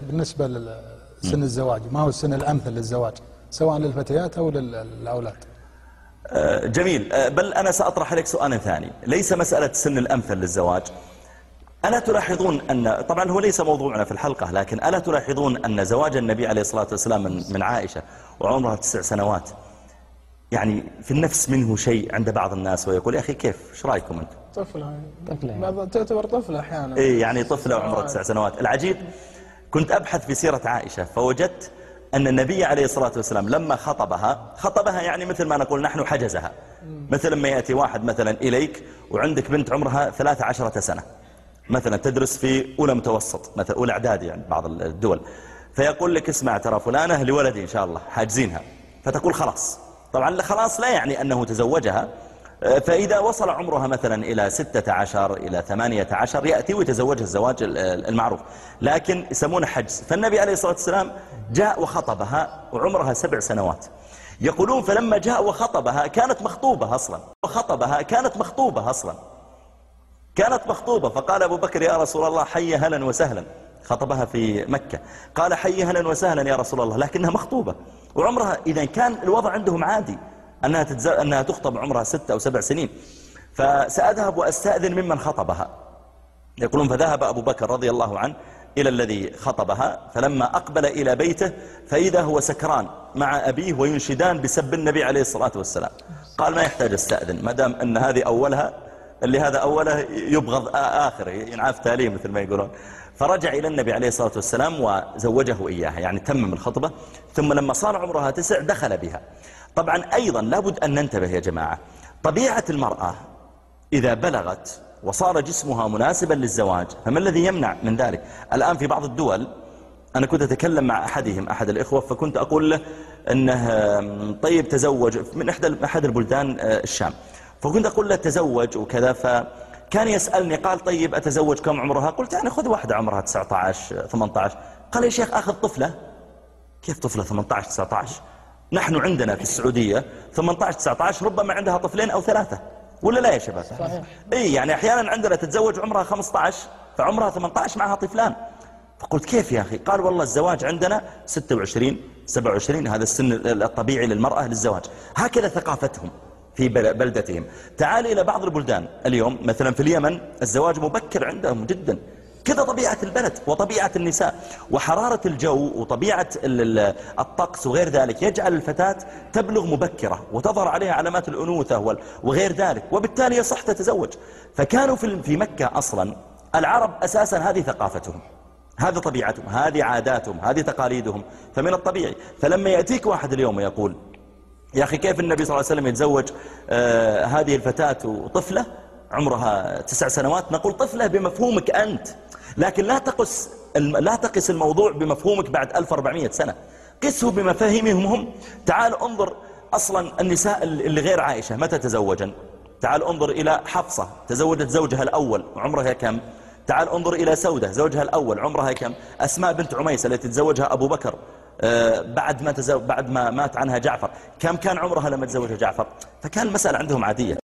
بالنسبة لسن الزواج، ما هو السن الأمثل للزواج سواء للفتيات أو للأولاد؟ جميل. بل أنا سأطرح عليك سؤال ثاني، ليس مسألة السن الأمثل للزواج. ألا تلاحظون أن، طبعا هو ليس موضوعنا في الحلقة، لكن ألا تلاحظون أن زواج النبي عليه الصلاة والسلام من عائشة وعمرها 9 سنوات يعني في النفس منه شيء عند بعض الناس، ويقول يا أخي كيف، ايش رايكم أنتم؟ طفلة تعتبر طفلة أحيانا. إيه يعني طفلة وعمرها 9 سنوات. العجيب كنت أبحث في سيرة عائشة فوجدت أن النبي عليه الصلاة والسلام لما خطبها يعني مثل ما نقول نحن حجزها، مثل ما يأتي واحد مثلا إليك وعندك بنت عمرها 13 سنة مثلا تدرس في أولى متوسط مثلا أولى إعدادي يعني بعض الدول، فيقول لك اسمع ترى فلانة لولدي إن شاء الله حاجزينها، فتقول خلاص. طبعا خلاص لا يعني أنه تزوجها، فإذا وصل عمرها مثلا إلى 16 إلى 18 يأتي ويتزوجها الزواج المعروف، لكن يسمونه حجز. فالنبي عليه الصلاة والسلام جاء وخطبها وعمرها 7 سنوات. يقولون فلما جاء وخطبها كانت مخطوبة أصلا، كانت مخطوبة. فقال أبو بكر يا رسول الله حي هلا وسهلا، خطبها في مكة، قال حي هلا وسهلا يا رسول الله، لكنها مخطوبة وعمرها، إذا كان الوضع عندهم عادي أنها تخطب عمرها 6 أو 7 سنين. فسأذهب وأستأذن ممن خطبها. يقولون فذهب أبو بكر رضي الله عنه إلى الذي خطبها، فلما أقبل إلى بيته فإذا هو سكران مع أبيه وينشدان بسب النبي عليه الصلاة والسلام. قال ما يحتاج استأذن، ما دام أن هذه أولها، اللي هذا أوله يبغض آخره، ينعاف تاليه مثل ما يقولون. فرجع إلى النبي عليه الصلاة والسلام وزوجه إياها، يعني تمم الخطبة. ثم لما صار عمرها 9 دخل بها. طبعا أيضا لابد أن ننتبه يا جماعة، طبيعة المرأة إذا بلغت وصار جسمها مناسبا للزواج فما الذي يمنع من ذلك؟ الآن في بعض الدول، أنا كنت أتكلم مع أحد الإخوة فكنت أقول له أنه طيب تزوج من أحد البلدان الشام، فكنت أقول له تزوج وكذا، فكان يسألني قال طيب أتزوج كم عمرها؟ قلت يعني خذ واحدة عمرها 19 18. قال يا شيخ أخذ طفلة. كيف طفلة 18 19؟ نحن عندنا في السعودية 18 19 ربما عندها طفلين أو 3، ولا لا يا شباب؟ صحيح. إيه يعني أحيانا عندنا تتزوج عمرها 15 فعمرها 18 معها طفلان. فقلت كيف يا أخي؟ قال والله الزواج عندنا 26 27، هذا السن الطبيعي للمرأة للزواج، هكذا ثقافتهم في بلدتهم. تعال إلى بعض البلدان اليوم مثلا في اليمن الزواج مبكر عندهم جدا، كذا طبيعة البلد وطبيعة النساء وحرارة الجو وطبيعة الطقس وغير ذلك يجعل الفتاة تبلغ مبكرة وتظهر عليها علامات الأنوثة وغير ذلك، وبالتالي يصح تتزوج. فكانوا في مكة أصلا العرب أساسا هذه ثقافتهم، هذه طبيعتهم، هذه عاداتهم، هذه تقاليدهم، فمن الطبيعي. فلما يأتيك واحد اليوم ويقول يا أخي كيف النبي صلى الله عليه وسلم يتزوج هذه الفتاة طفلة عمرها 9 سنوات، نقول طفلة بمفهومك أنت، لكن لا تقس الموضوع بمفهومك بعد 1400 سنة، قسه بمفاهيمهم هم. تعال انظر أصلا النساء اللي غير عائشة متى تزوجن؟ تعال انظر إلى حفصة تزوجت زوجها الأول وعمرها كم؟ تعال انظر إلى سودة زوجها الأول عمرها كم؟ أسماء بنت عميس التي تزوجها أبو بكر بعد ما مات عنها جعفر، كم كان عمرها لما تزوجها جعفر؟ فكان المسألة عندهم عادية.